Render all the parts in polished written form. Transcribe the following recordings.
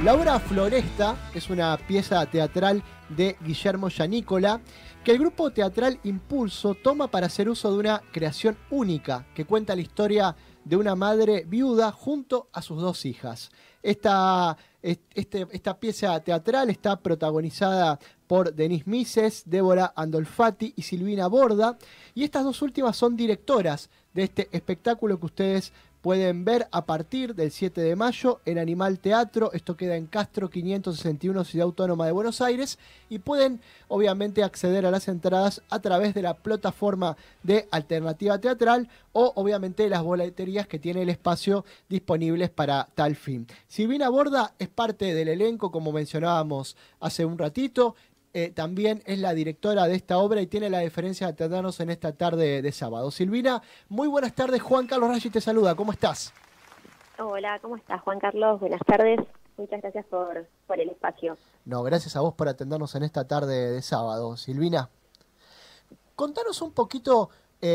La obra Floresta es una pieza teatral de Guillermo Gianícola que el grupo teatral Impulso toma para hacer uso de una creación única que cuenta la historia de una madre viuda junto a sus dos hijas. Esta pieza teatral está protagonizada por Denise Mises, Débora Andolfati y Silvina Borda, y estas dos últimas son directoras de este espectáculo que ustedes pueden ver a partir del 7 de mayo en Animal Teatro. Esto queda en Castro 561, Ciudad Autónoma de Buenos Aires, y pueden obviamente acceder a las entradas a través de la plataforma de Alternativa Teatral o obviamente las boleterías que tiene el espacio disponibles para tal fin. Silvina Borda es parte del elenco, como mencionábamos hace un ratito. También es la directora de esta obra y tiene la deferencia de atendernos en esta tarde de sábado. Silvina, muy buenas tardes. Juan Carlos Raggi te saluda. ¿Cómo estás? Hola, ¿cómo estás, Juan Carlos? Buenas tardes. Muchas gracias por el espacio. No, gracias a vos por atendernos en esta tarde de sábado. Silvina, contanos un poquito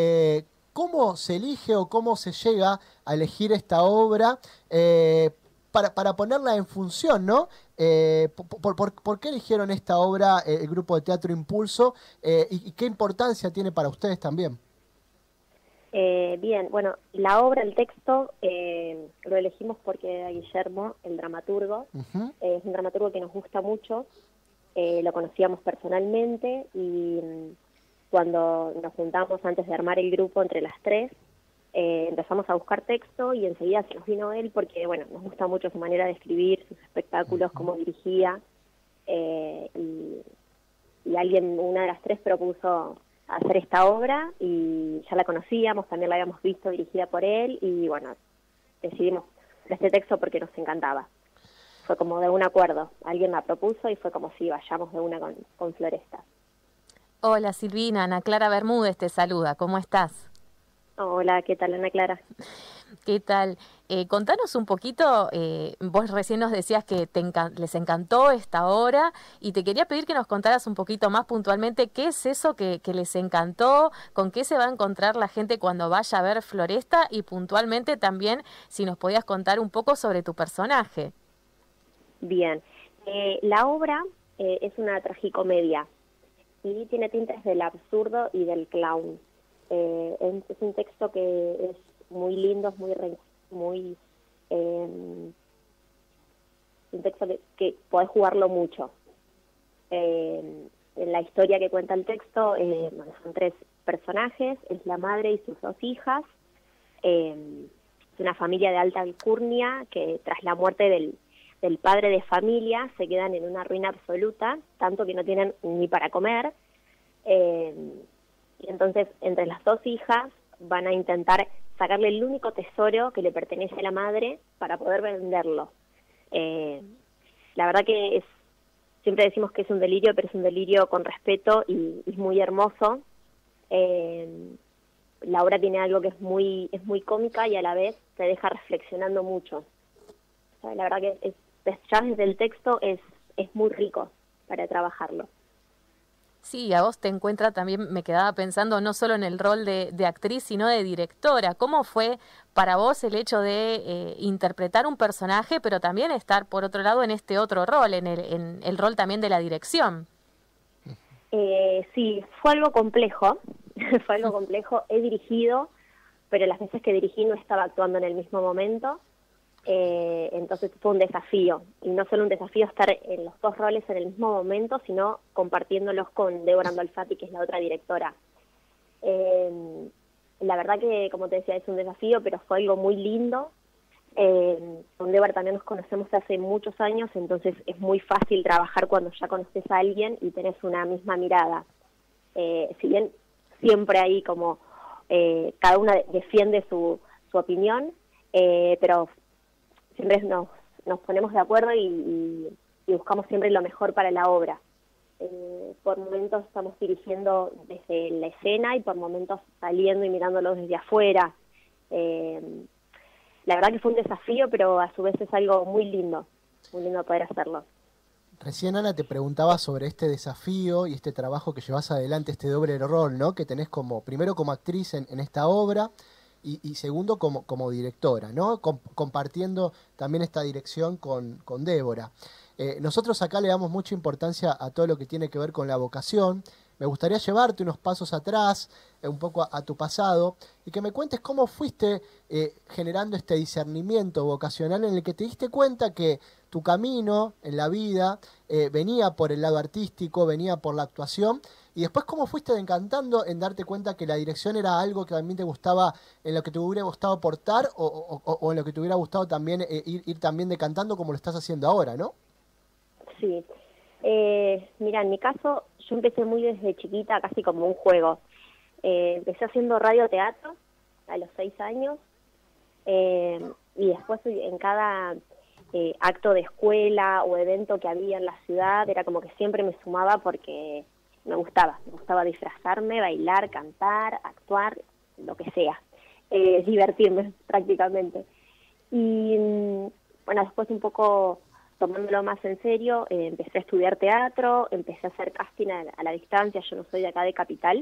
cómo se elige o cómo se llega a elegir esta obra para ponerla en función, ¿no? ¿Por qué eligieron esta obra el grupo de teatro Impulso y qué importancia tiene para ustedes también? Bien, bueno, la obra, el texto, lo elegimos porque a Guillermo, el dramaturgo, es un dramaturgo que nos gusta mucho, lo conocíamos personalmente y cuando nos juntamos antes de armar el grupo entre las tres, empezamos a buscar texto y enseguida se nos vino él porque, bueno, nos gusta mucho su manera de escribir, sus espectáculos, cómo dirigía, y una de las tres propuso hacer esta obra y ya la conocíamos, también la habíamos visto dirigida por él y, bueno, decidimos este texto porque nos encantaba. Fue como de un acuerdo, alguien la propuso y fue como si vayamos de una con Floresta. Hola Silvina, Ana Clara Bermúdez te saluda, ¿cómo estás? Hola, ¿qué tal, Ana Clara? ¿Qué tal? Contanos un poquito, vos recién nos decías que les encantó esta obra y te quería pedir que nos contaras un poquito más puntualmente qué es eso que les encantó, con qué se va a encontrar la gente cuando vaya a ver Floresta y puntualmente también si nos podías contar un poco sobre tu personaje. Bien, la obra es una tragicomedia y tiene tintes del absurdo y del clown. Es un texto que es muy lindo, es muy un texto que podés jugarlo mucho. En la historia que cuenta el texto son tres personajes, es la madre y sus dos hijas, es una familia de alta alcurnia que tras la muerte del padre de familia se quedan en una ruina absoluta, tanto que no tienen ni para comer. Y entonces, entre las dos hijas, van a intentar sacarle el único tesoro que le pertenece a la madre para poder venderlo. La verdad que siempre decimos que es un delirio, pero es un delirio con respeto y es muy hermoso. La obra tiene algo que es muy cómica y a la vez te deja reflexionando mucho. O sea, la verdad que ya desde el texto es muy rico para trabajarlo. Sí, a vos te encuentra también, me quedaba pensando no solo en el rol de actriz, sino de directora. ¿Cómo fue para vos el hecho de interpretar un personaje, pero también estar, por otro lado, en este otro rol, en el rol también de la dirección? Sí, fue algo complejo, fue algo complejo. He dirigido, pero las veces que dirigí no estaba actuando en el mismo momento. Entonces fue un desafío, y no solo un desafío estar en los dos roles en el mismo momento, sino compartiéndolos con Débora Andolfati, que es la otra directora. La verdad que, como te decía, es un desafío, pero fue algo muy lindo. Con Débora también nos conocemos hace muchos años, entonces es muy fácil trabajar cuando ya conoces a alguien y tenés una misma mirada. Si bien siempre hay como cada una defiende su opinión, pero siempre nos ponemos de acuerdo y buscamos siempre lo mejor para la obra. Por momentos estamos dirigiendo desde la escena y por momentos saliendo y mirándolo desde afuera. La verdad que fue un desafío, pero a su vez es algo muy lindo poder hacerlo. Recién, Ana, te preguntaba sobre este desafío y este trabajo que llevas adelante, este doble rol, ¿no? Que tenés primero como actriz en esta obra y segundo como directora, ¿no? Compartiendo también esta dirección con Débora. Nosotros acá le damos mucha importancia a todo lo que tiene que ver con la vocación. Me gustaría llevarte unos pasos atrás, un poco a tu pasado, y que me cuentes cómo fuiste generando este discernimiento vocacional en el que te diste cuenta que tu camino en la vida venía por el lado artístico, venía por la actuación, y después cómo fuiste decantando en darte cuenta que la dirección era algo que también te gustaba, en lo que te hubiera gustado aportar, o en lo que te hubiera gustado también ir también decantando como lo estás haciendo ahora, ¿no? Sí. Mira, en mi caso, yo empecé muy desde chiquita, casi como un juego. Empecé haciendo radioteatro a los 6 años, y después en cada acto de escuela o evento que había en la ciudad, era como que siempre me sumaba porque me gustaba disfrazarme, bailar, cantar, actuar, lo que sea, divertirme prácticamente. Y bueno, después un poco tomándolo más en serio, empecé a estudiar teatro, empecé a hacer casting a la distancia, yo no soy de acá de Capital,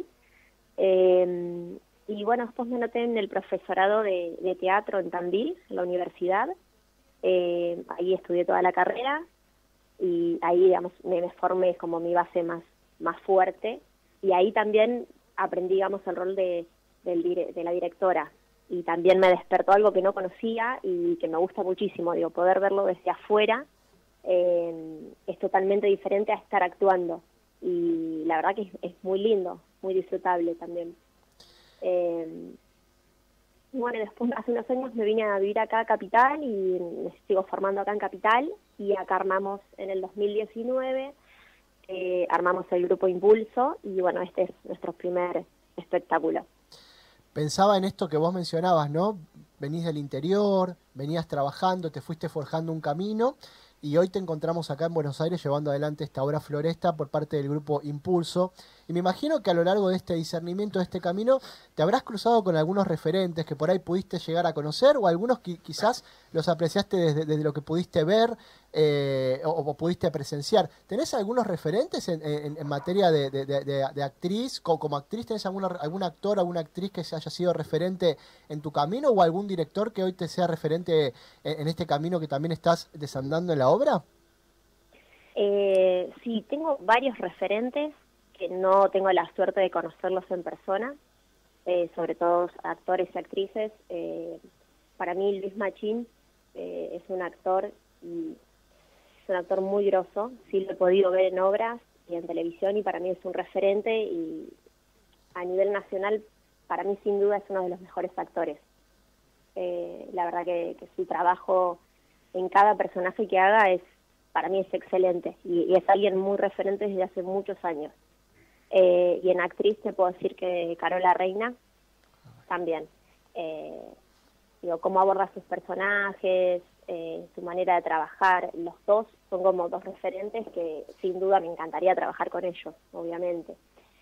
y bueno, después me anoté en el profesorado de teatro en Tandil, en la universidad. Ahí estudié toda la carrera y ahí, digamos, me formé como mi base más fuerte, y ahí también aprendí, digamos, el rol de la directora, y también me despertó algo que no conocía y que me gusta muchísimo, digo, poder verlo desde afuera. Es totalmente diferente a estar actuando, y la verdad que es muy lindo, muy disfrutable también. Bueno, después hace unos años me vine a vivir acá a Capital y me sigo formando acá en Capital, y acá armamos en el 2019, armamos el grupo Impulso, y bueno, este es nuestro primer espectáculo. Pensaba en esto que vos mencionabas, ¿no? Venís del interior, venías trabajando, te fuiste forjando un camino, y hoy te encontramos acá en Buenos Aires llevando adelante esta obra Floresta por parte del grupo Impulso. Y me imagino que a lo largo de este discernimiento, de este camino, te habrás cruzado con algunos referentes que por ahí pudiste llegar a conocer, o algunos que quizás los apreciaste desde lo que pudiste ver o pudiste presenciar. ¿Tenés algunos referentes en materia de actriz? Como actriz, ¿tenés algún actor, alguna actriz que se haya sido referente en tu camino, o algún director que hoy te sea referente en este camino que también estás desandando en la obra? Sí, tengo varios referentes que no tengo la suerte de conocerlos en persona, sobre todo actores y actrices. Para mí Luis Machín es un actor, y es un actor muy grosso. Sí, lo he podido ver en obras y en televisión, y para mí es un referente, y a nivel nacional para mí sin duda es uno de los mejores actores. La verdad que su trabajo en cada personaje que haga para mí es excelente, y es alguien muy referente desde hace muchos años. Y en actriz te puedo decir que Carola Reina también. Digo, cómo aborda sus personajes, su manera de trabajar. Los dos son como dos referentes que sin duda me encantaría trabajar con ellos, obviamente.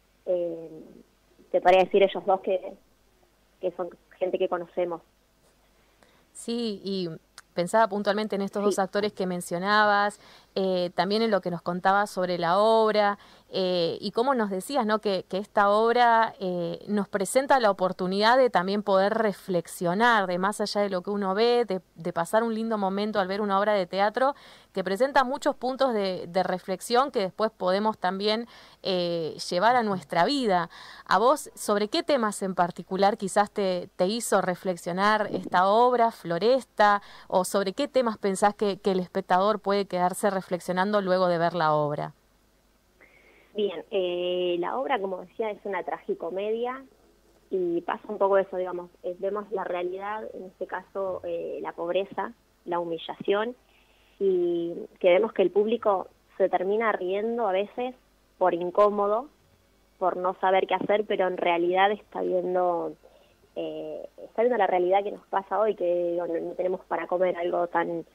Te podría decir ellos dos que son gente que conocemos. Sí, y pensaba puntualmente en estos dos actores que mencionabas, también en lo que nos contabas sobre la obra, y cómo nos decías, ¿no? que esta obra nos presenta la oportunidad de también poder reflexionar, de más allá de lo que uno ve, de pasar un lindo momento al ver una obra de teatro que presenta muchos puntos de reflexión que después podemos también llevar a nuestra vida. ¿A vos sobre qué temas en particular quizás te hizo reflexionar esta obra, Floresta, o sobre qué temas pensás que el espectador puede quedarse reflexionando luego de ver la obra? Bien, la obra, como decía, es una tragicomedia, y pasa un poco eso, digamos, vemos la realidad, en este caso la pobreza, la humillación, y que vemos que el público se termina riendo a veces por incómodo, por no saber qué hacer, pero en realidad está viendo la realidad que nos pasa hoy, que no tenemos para comer, algo tan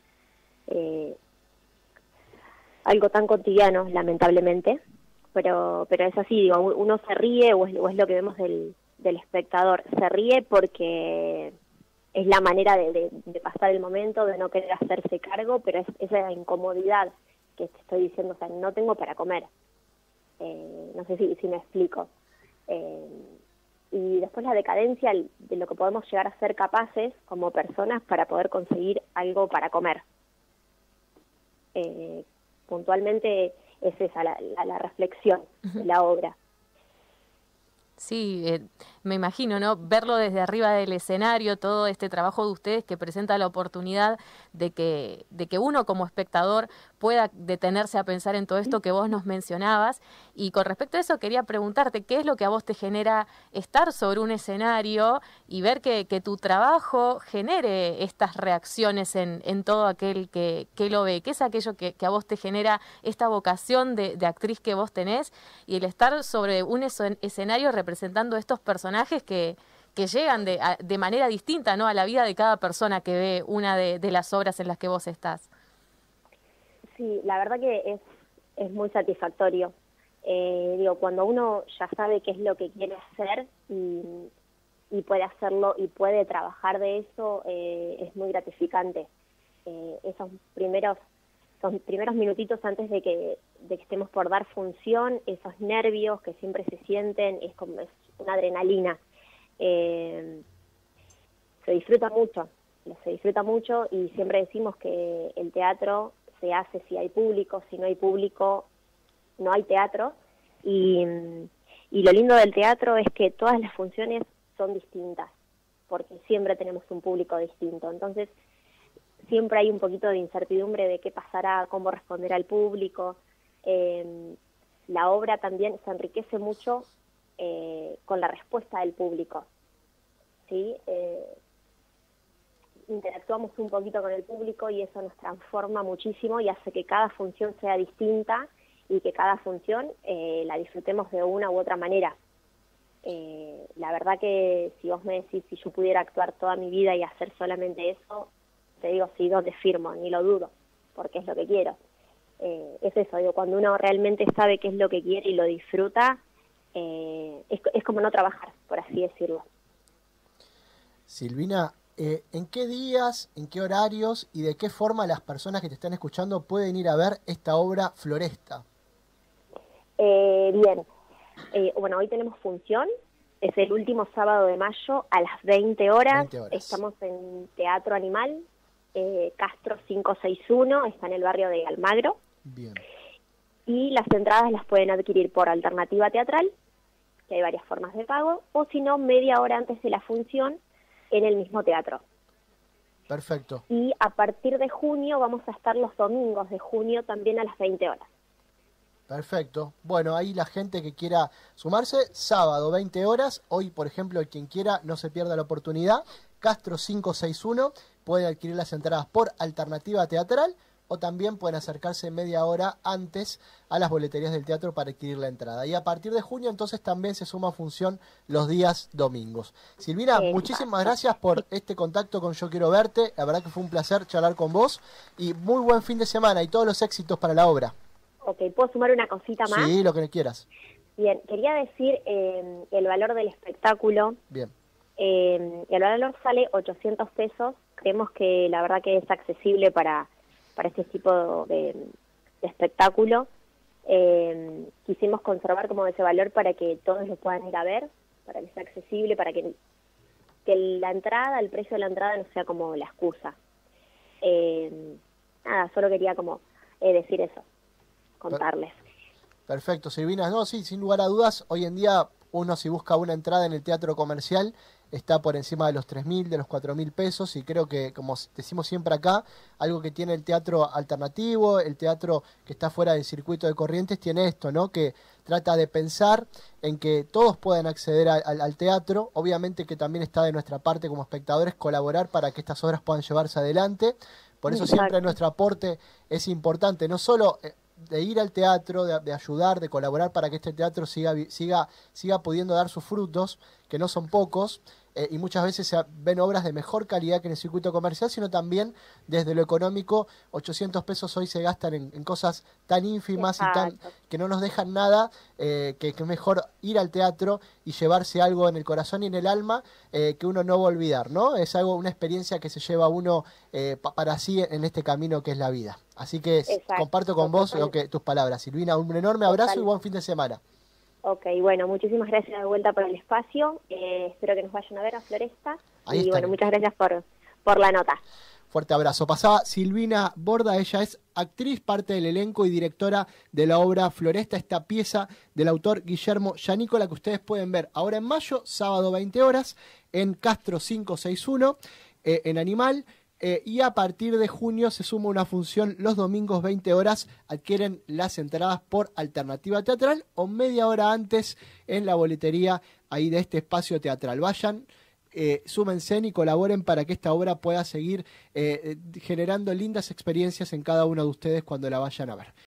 cotidiano, lamentablemente, pero es así, digo, uno se ríe, o es lo que vemos del espectador, se ríe porque es la manera de pasar el momento, de no querer hacerse cargo, pero es esa incomodidad que te estoy diciendo, o sea, no tengo para comer. No sé si me explico. y después la decadencia de lo que podemos llegar a ser capaces como personas para poder conseguir algo para comer. Puntualmente es esa la reflexión de la obra. Sí, me imagino, ¿no? Verlo desde arriba del escenario, todo este trabajo de ustedes que presenta la oportunidad de que uno como espectador pueda detenerse a pensar en todo esto que vos nos mencionabas. Y con respecto a eso quería preguntarte, ¿qué es lo que a vos te genera estar sobre un escenario y ver que tu trabajo genere estas reacciones en todo aquel que lo ve? ¿Qué es aquello que a vos te genera esta vocación de actriz que vos tenés y el estar sobre un escenario representando estos personajes que llegan de manera distinta, ¿no?, a la vida de cada persona que ve una de las obras en las que vos estás? Sí, la verdad que es muy satisfactorio. Cuando uno ya sabe qué es lo que quiere hacer y puede hacerlo y puede trabajar de eso, es muy gratificante. Esos primeros minutitos antes de que estemos por dar función, esos nervios que siempre se sienten, es una adrenalina. Se disfruta mucho y siempre decimos que el teatro se hace si hay público, si no hay público, no hay teatro. Y lo lindo del teatro es que todas las funciones son distintas, porque siempre tenemos un público distinto. Entonces, siempre hay un poquito de incertidumbre de qué pasará, cómo responderá el público. La obra también se enriquece mucho con la respuesta del público, ¿sí? Interactuamos un poquito con el público y eso nos transforma muchísimo y hace que cada función sea distinta y que cada función la disfrutemos de una u otra manera. La verdad que si vos me decís si yo pudiera actuar toda mi vida y hacer solamente eso, te digo sí, ¿dónde firmo? Ni lo dudo, porque es lo que quiero. Es eso, cuando uno realmente sabe qué es lo que quiere y lo disfruta, es como no trabajar, por así decirlo. Silvina, ¿en qué días, en qué horarios y de qué forma las personas que te están escuchando pueden ir a ver esta obra Floresta? Bien, hoy tenemos función, es el último sábado de mayo a las 20 horas. Estamos en Teatro Animal, Castro 561, está en el barrio de Almagro. Bien. Y las entradas las pueden adquirir por alternativa teatral, que hay varias formas de pago, o si no, media hora antes de la función en el mismo teatro. Perfecto. Y a partir de junio vamos a estar los domingos de junio también a las 20 horas. Perfecto. Bueno, ahí la gente que quiera sumarse, sábado 20 horas, hoy por ejemplo quien quiera no se pierda la oportunidad, Castro 561, pueden adquirir las entradas por alternativa teatral o también pueden acercarse media hora antes a las boleterías del teatro para adquirir la entrada. Y a partir de junio entonces también se suma función los días domingos. Silvina, muchísimas gracias por este contacto con Yo Quiero Verte, la verdad que fue un placer charlar con vos y muy buen fin de semana y todos los éxitos para la obra. Ok, ¿puedo sumar una cosita más? Sí, lo que quieras. Bien, quería decir el valor del espectáculo. Bien. El valor sale 800 pesos, creemos que la verdad que es accesible para este tipo de espectáculo. Quisimos conservar como ese valor para que todos lo puedan ir a ver, para que sea accesible, para que la entrada, el precio de la entrada no sea como la excusa. Solo quería como decir eso, contarles. Perfecto, Silvina. No, sí, sin lugar a dudas, hoy en día uno si busca una entrada en el teatro comercial está por encima de los 3.000, de los 4.000 pesos y creo que, como decimos siempre acá, algo que tiene el teatro alternativo, el teatro que está fuera del circuito de Corrientes, tiene esto, ¿no? Que trata de pensar en que todos puedan acceder al teatro, obviamente que también está de nuestra parte como espectadores colaborar para que estas obras puedan llevarse adelante, por eso siempre nuestro aporte es importante, no solo de ir al teatro, de ayudar, de colaborar para que este teatro siga pudiendo dar sus frutos, que no son pocos, y muchas veces se ven obras de mejor calidad que en el circuito comercial, sino también desde lo económico. 800 pesos hoy se gastan en cosas tan ínfimas y tan que no nos dejan nada, que es mejor ir al teatro y llevarse algo en el corazón y en el alma que uno no va a olvidar, ¿no? Es una experiencia que se lleva uno para sí en este camino que es la vida. Así que comparto con vos tus palabras. Silvina, un enorme abrazo y buen fin de semana. Ok, bueno, muchísimas gracias de vuelta por el espacio. Espero que nos vayan a ver a Floresta. Ahí y está. bueno, muchas gracias por la nota. Fuerte abrazo. Pasaba Silvina Borda, ella es actriz, parte del elenco y directora de la obra Floresta, esta pieza del autor Guillermo Gianícola que ustedes pueden ver ahora en mayo, sábado 20 horas, en Castro 561, en Animal. Y a partir de junio se suma una función los domingos 20 horas. Adquieren las entradas por Alternativa Teatral o media hora antes en la boletería ahí de este espacio teatral. Vayan, súmense y colaboren para que esta obra pueda seguir generando lindas experiencias en cada uno de ustedes cuando la vayan a ver.